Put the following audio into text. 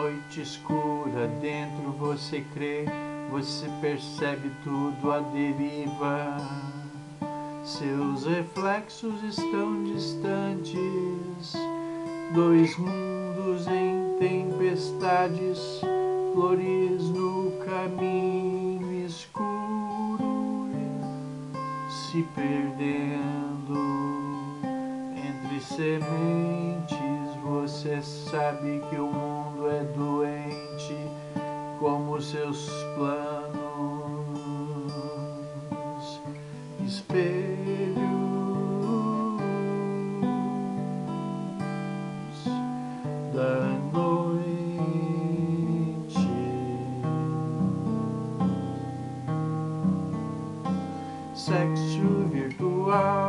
noite escura dentro você crê, você percebe tudo à deriva. Seus reflexos estão distantes, dois mundos em tempestades, flores no caminho escuro, se perdendo entre sementes. Você sabe que o mundo é doente como seus planos. Espelhos da noite, sexo virtual.